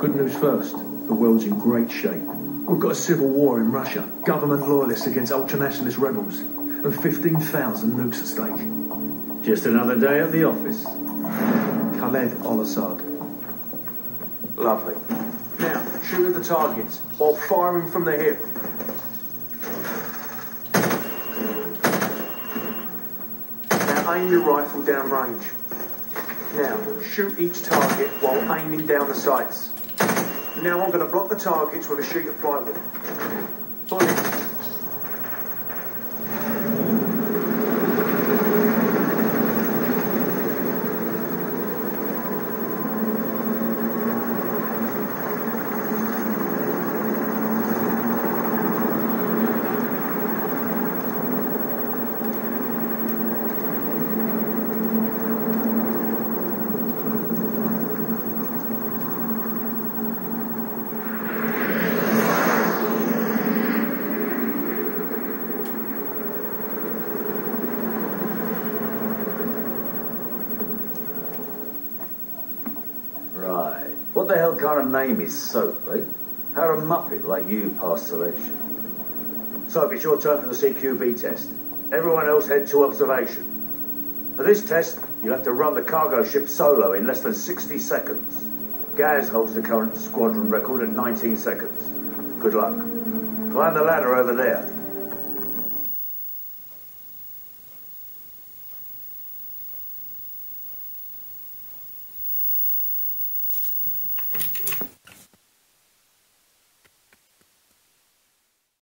Good news first. The world's in great shape. We've got a civil war in Russia, government loyalists against ultranationalist rebels, and 15,000 nukes at stake. Just another day at the office. Khaled al-Assad. Lovely. Now, shoot at the targets while firing from the hip. Now aim your rifle down range. Now, shoot each target while aiming down the sights. Now I'm going to block the targets with a sheet of plywood. Bullets. What the hell kind of name is Soap, eh? How a muppet like you pass selection? Soap, it's your turn for the CQB test. Everyone else head to observation. For this test, you'll have to run the cargo ship solo in less than 60 seconds. Gaz holds the current squadron record at 19 seconds. Good luck. Climb the ladder over there.